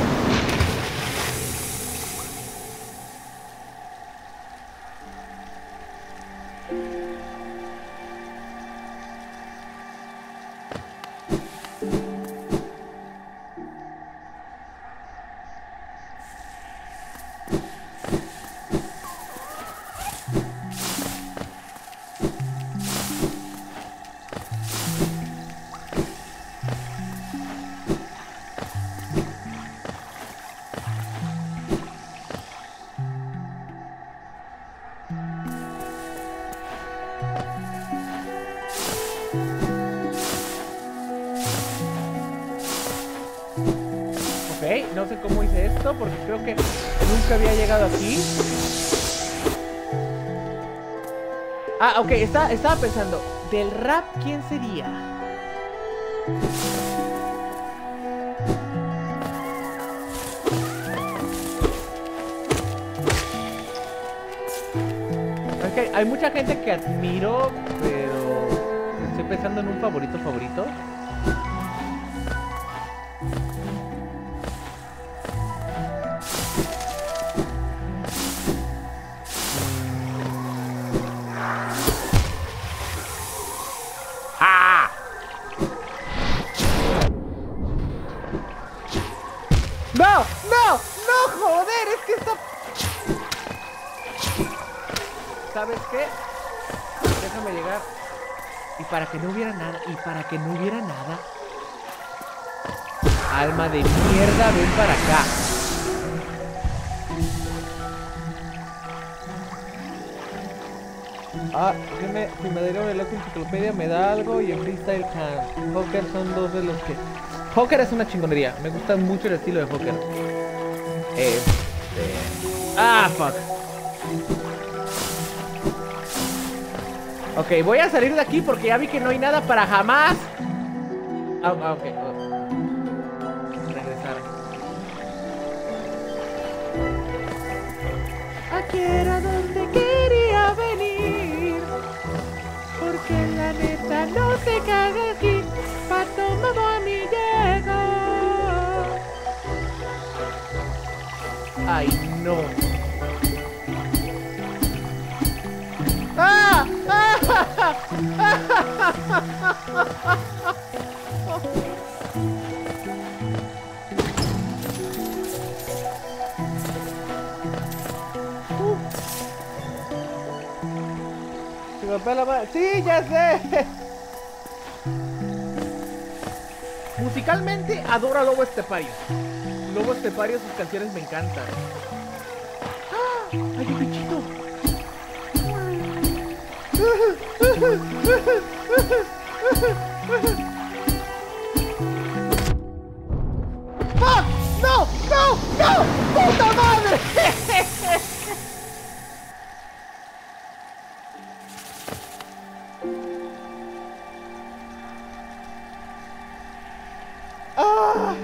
No sé cómo hice esto porque creo que nunca había llegado aquí. Ah, ok, estaba, estaba pensando, del rap, ¿quién sería? Ok, hay mucha gente que admiro, pero estoy pensando en un favorito favorito. ¿Sabes qué? Déjame llegar. Y para que no hubiera nada, y para que no hubiera nada. Alma de mierda, ven para acá. Ah, si me, si me dieron el ojo enciclopedia me da algo y en freestyle can. Joker son dos de los que... Joker es una chingonería, me gusta mucho el estilo de Joker. Este... Ah, fuck. Ok, voy a salir de aquí porque ya vi que no hay nada para jamás. Ah, ah, ok. Oh. Regresar. Aquí era donde quería venir. Porque la neta no se caga aquí. Pato mamá a mí llega. Ay, no. ¡Ah! Se golpea la mano. ¡Sí, ya sé! Musicalmente adoro a Lobo Estepario. Lobo Estepario, sus canciones me encantan. ¡Ah! ¡Hay un bichito! ¡Ah! ¡No! ¡No! ¡No! ¡Puta madre! ¡Ah!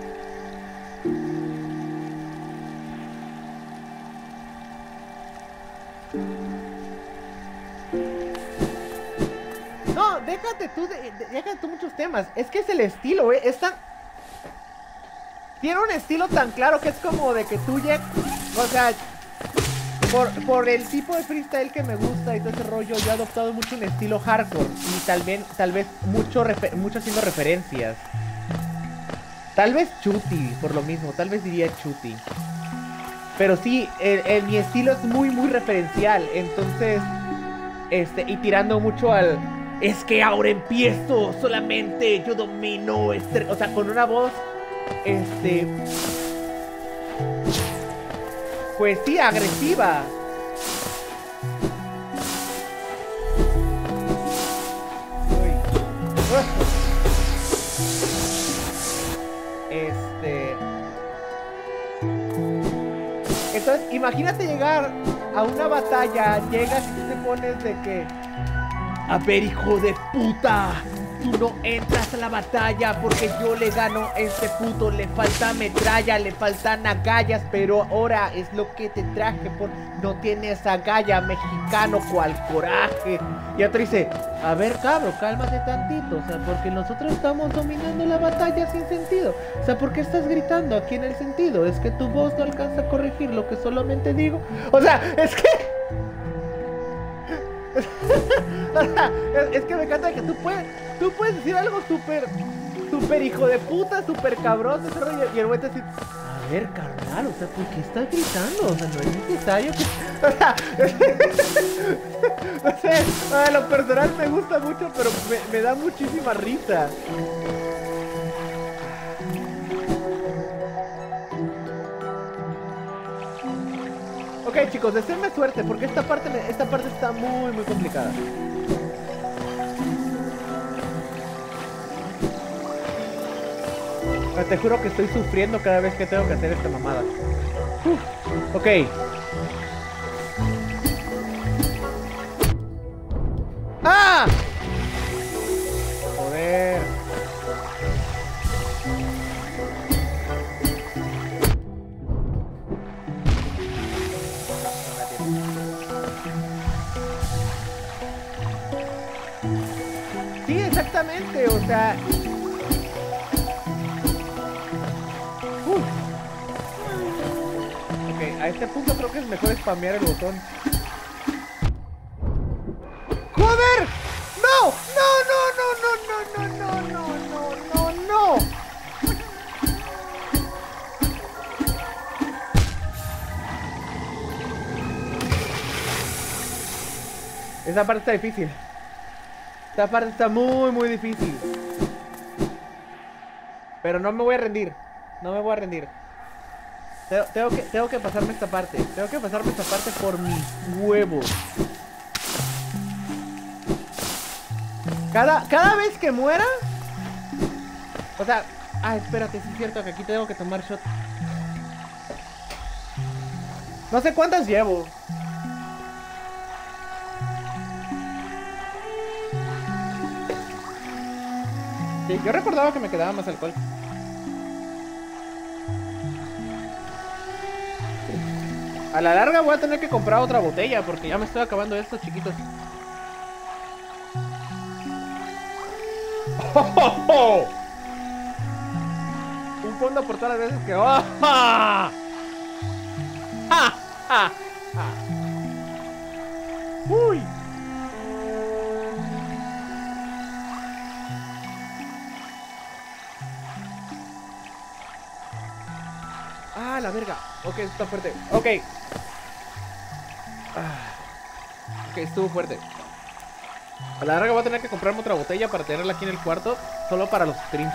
No, déjate tú, de, de, déjate tú muchos temas. Es que es el estilo, eh. Es tan... Tiene un estilo tan claro que es como de que tú llegas... O sea, por, por el tipo de freestyle que me gusta y todo ese rollo, yo he adoptado mucho un estilo hardcore. Y tal vez, tal vez mucho, refer, mucho haciendo referencias. Tal vez Chuti, por lo mismo. Tal vez diría Chuti. Pero sí, el, el, mi estilo es muy, muy referencial. Entonces, este, y tirando mucho al... Es que ahora empiezo, solamente yo domino este... O sea, con una voz, este... Pues sí, agresiva. Este... Entonces, imagínate llegar a una batalla, llegas y tú te pones de que... A ver, hijo de puta, tú no entras a la batalla porque yo le gano a este puto. Le falta metralla, le faltan agallas, pero ahora es lo que te traje por... No tienes agalla, mexicano, cual coraje. Y otro dice, a ver, cabro, cálmate tantito, o sea, porque nosotros estamos dominando la batalla sin sentido. O sea, ¿por qué estás gritando aquí en el sentido? Es que tu voz no alcanza a corregir lo que solamente digo. O sea, es que... es, es que me encanta que tú puedes, tú puedes decir algo súper, súper hijo de puta, súper cabrón, ese rollo, y el güey te dice, a ver, carnal, o sea, ¿por qué estás gritando? O sea, no es necesario que... O sea, no sé, a lo personal me gusta mucho, pero me, me da muchísima risa. Ok, chicos, deseenme suerte porque esta parte, esta parte está muy, muy complicada. Pero te juro que estoy sufriendo cada vez que tengo que hacer esta mamada. Uf, ok. ¡Ah! Joder. Sí, exactamente, o sea... Uf. Ok, a este punto creo que es mejor spamear el botón. ¡Joder! ¡No! ¡No, no, no, no, no, no, no, no, no, no! Esa parte está difícil. Esta parte está muy, muy difícil. Pero no me voy a rendir. No me voy a rendir. Tengo, tengo, que, tengo que pasarme esta parte. Tengo que pasarme esta parte por mis huevos. Cada, cada vez que muera... O sea... Ah, espérate, sí es cierto que aquí tengo que tomar shot. No sé cuántas llevo. Sí, yo recordaba que me quedaba más alcohol. A la larga voy a tener que comprar otra botella porque ya me estoy acabando estos chiquitos. ¡Oh, oh, oh! Un fondo por todas las veces que... ¡Oh! ¡Ja! ¡Ja! ¡Ja! ¡Ja! ¡Uy! Ah, la verga. Ok, está fuerte. Ok. Ah. Ok, estuvo fuerte. A la larga voy a tener que comprarme otra botella para tenerla aquí en el cuarto. Solo para los streams.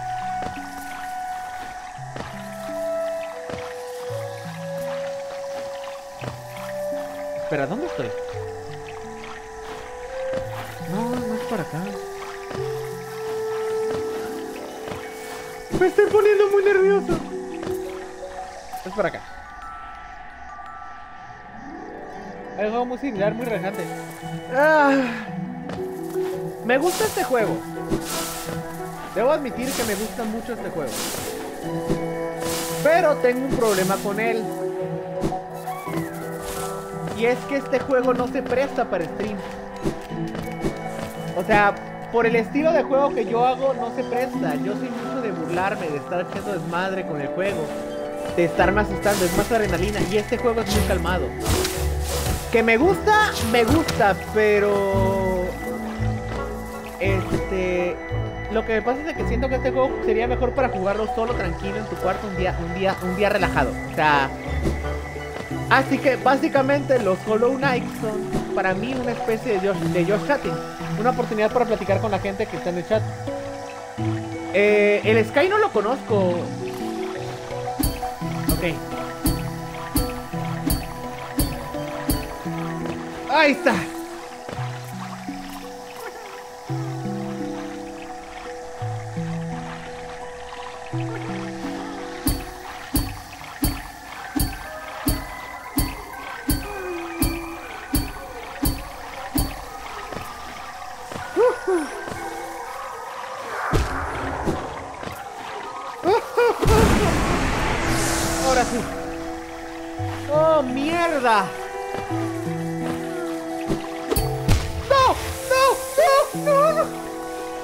Espera, ¿dónde estoy? No, no es para acá. Me estoy poniendo muy nervioso. Es por acá. Hay un juego muy similar, muy relajante. Ah, me gusta este juego. Debo admitir que me gusta mucho este juego. Pero tengo un problema con él. Y es que este juego no se presta para stream. O sea, por el estilo de juego que yo hago, no se presta. Yo soy mucho de burlarme, de estar haciendo desmadre con el juego, de estarme asustando, es más adrenalina. Y este juego es muy calmado. Que me gusta, me gusta, pero... Este... Lo que me pasa es que siento que este juego sería mejor para jugarlo solo, tranquilo, en tu cuarto, un día, un día, un día relajado. O sea... Así que básicamente los Hollow Knight son para mí una especie de Josh, de Josh Chatting. Una oportunidad para platicar con la gente que está en el chat. Eh, el Sky no lo conozco. Ok. Ahí está. Ahora sí. ¡Oh, mierda! ¡No! ¡No! ¡No! ¡No! ¡No!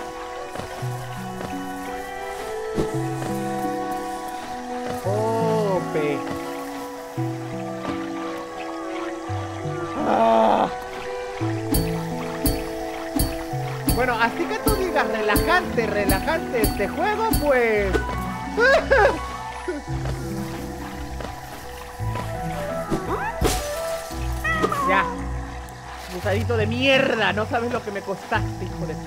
¡Oh, pe! ¡Ah! Bueno, así que tú digas relajante, relajante este juego, pues... Ya. Gusadito de mierda. No sabes lo que me costaste, hijo de...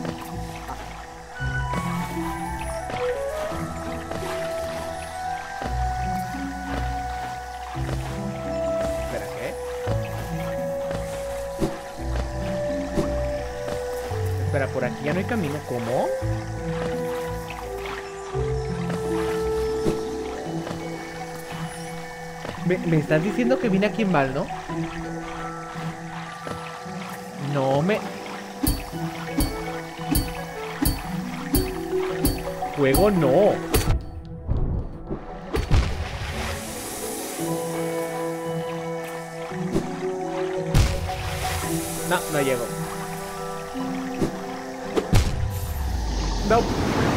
Espera, ¿qué? Espera, por aquí ya no hay camino. ¿Cómo? Me, me estás diciendo que vine aquí en mal, ¿no? No me... Juego no. No, no llego. No. No.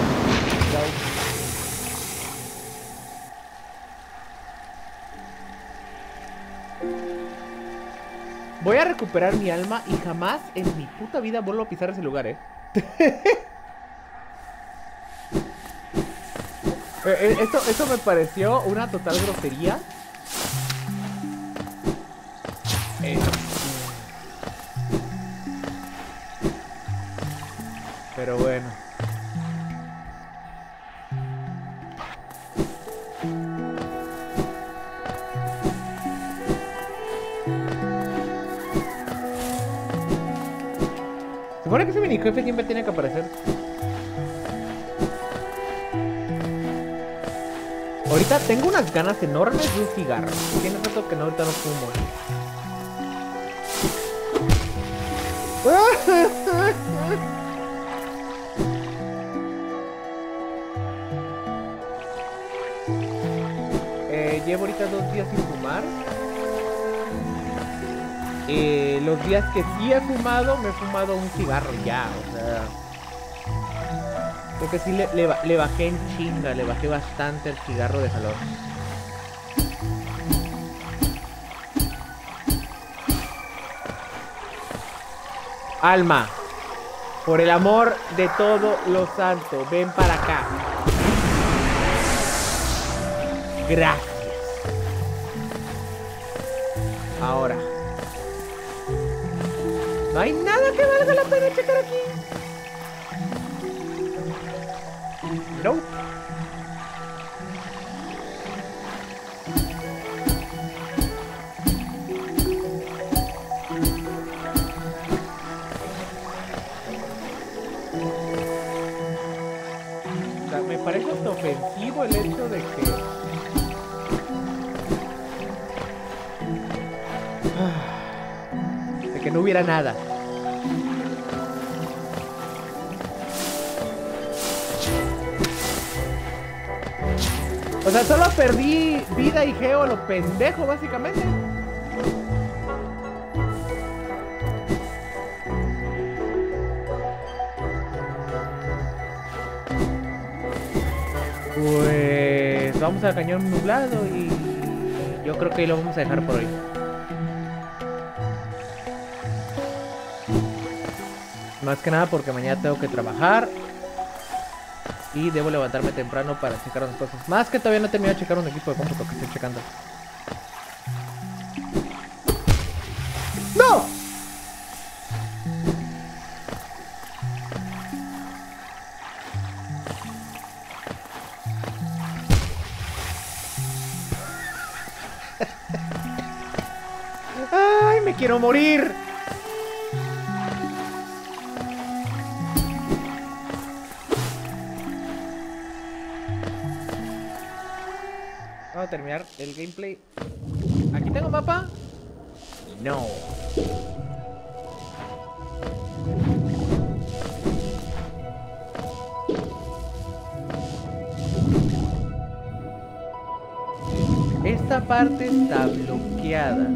Voy a recuperar mi alma y jamás en mi puta vida vuelvo a pisar ese lugar, ¿eh? eh esto, esto me pareció una total grosería. Eh, pero bueno. Se supone que ese mini jefe siempre tiene que aparecer. Ahorita tengo unas ganas enormes de un cigarro. Tiene rato que no, ahorita no fumo. eh, llevo ahorita dos días sin fumar. Eh, los días que sí he fumado, me he fumado un cigarro ya, o sea... Creo que sí le, le, le bajé en chinga, le bajé bastante el cigarro de calor. Alma, por el amor de todo lo santo, ven para acá. Gracias. Ahora. No hay nada que valga la pena checar aquí. No. O sea, me parece hasta ofensivo el hecho de que... de que no hubiera nada. O sea, solo perdí vida y geo a lo pendejo, básicamente. Pues vamos al cañón nublado y yo creo que ahí lo vamos a dejar por hoy. Más que nada porque mañana tengo que trabajar y debo levantarme temprano para checar unas cosas. Más que todavía no he terminado de checar un equipo de cómputo que estoy checando. ¡No! ¡Ay, me quiero morir! Vamos a terminar el gameplay. ¿Aquí tengo mapa? No. esta parte está bloqueada.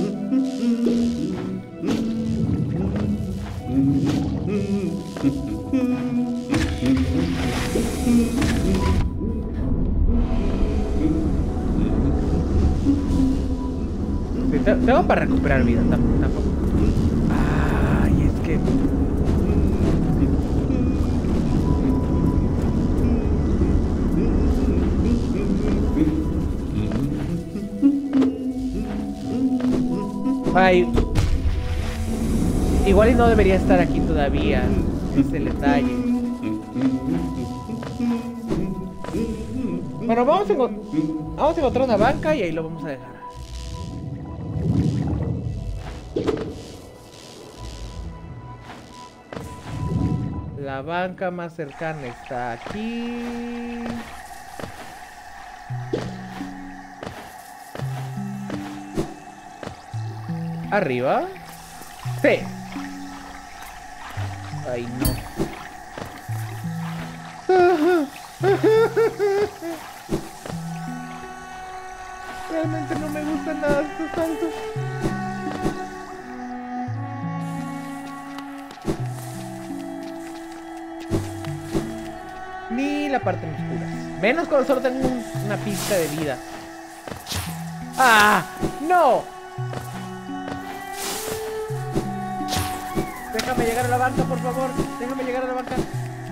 Sí, te- tengo para recuperar vida tam- tampoco. Ay, es que... Ay, igual y no debería estar aquí todavía. Es el detalle. Bueno, vamos a, enco- vamos a encontrar una banca y ahí lo vamos a dejar. La banca más cercana está aquí. ¿Arriba? Sí. Ay, no. Realmente no me gustan nada estos saltos. Ni la parte en oscuras. Menos cuando solo tengo un- una pista de vida. ¡Ah! ¡No! Déjame llegar a la banca, por favor. Déjame llegar a la banca.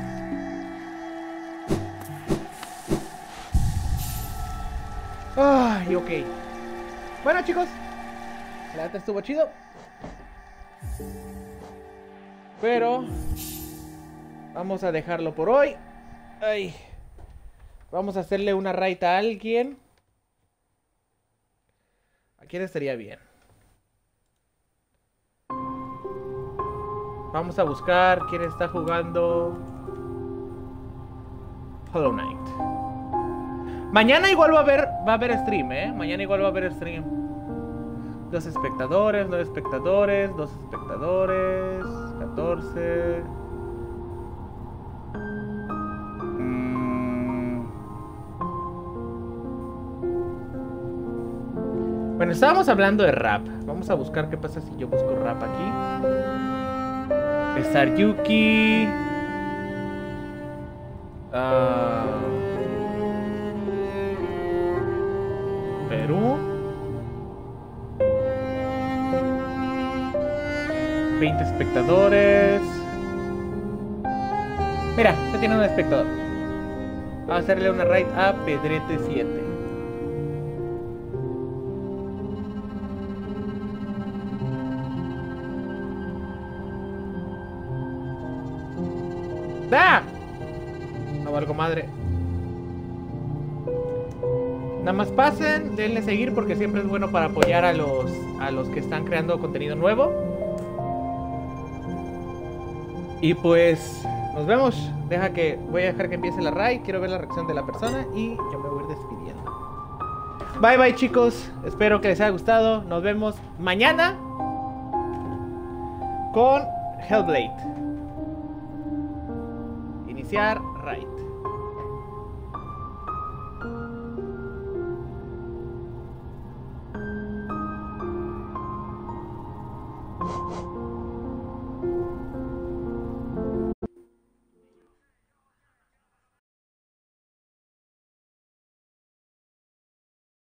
Ay, ok. Bueno, chicos. La neta estuvo chido. Pero vamos a dejarlo por hoy. Ay. Vamos a hacerle una raid a alguien. ¿A quién estaría bien? Vamos a buscar quién está jugando Hollow Knight. Mañana igual va a haber, va a haber stream, ¿eh? Mañana igual va a haber stream. Dos espectadores, nueve espectadores, dos espectadores, catorce. Mm. Bueno, estábamos hablando de rap. Vamos a buscar qué pasa si yo busco rap aquí. Star Yuki. Ah, Perú. veinte espectadores. Mira, ya tiene un espectador. Vamos a hacerle una raid a Pedrete siete. ¡Ah! No valgo madre. Nada más pasen, denle seguir porque siempre es bueno para apoyar a los a los que están creando contenido nuevo. Y pues nos vemos. Deja que voy a dejar que empiece la raid. Quiero ver la reacción de la persona y yo me voy a ir despidiendo. Bye bye, chicos. Espero que les haya gustado. Nos vemos mañana con Hellblade. Iniciar